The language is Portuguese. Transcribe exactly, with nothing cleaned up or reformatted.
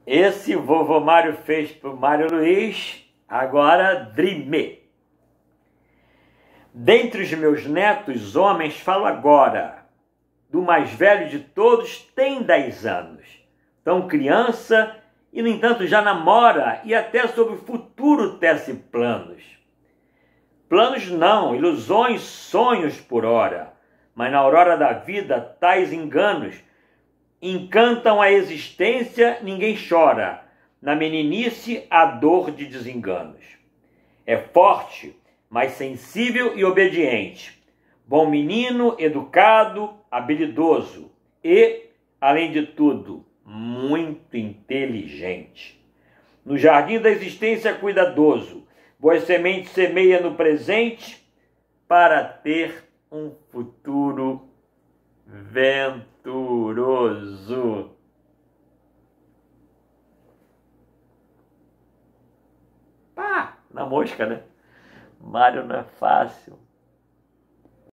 Esse vovô Mário fez para o Mário Luiz, agora Drime. Dentre os meus netos homens falo agora, do mais velho de todos tem dez anos, tão criança e no entanto já namora e até sobre o futuro tece planos. Planos não, ilusões, sonhos por hora, mas na aurora da vida tais enganos encantam a existência, ninguém chora, na meninice a dor de desenganos. É forte, mas sensível e obediente, bom menino, educado, habilidoso e, além de tudo, muito inteligente. No jardim da existência cuidadoso, boas sementes semeia no presente para ter um futuro venturoso. Pá, na mosca, né? Mário não é fácil.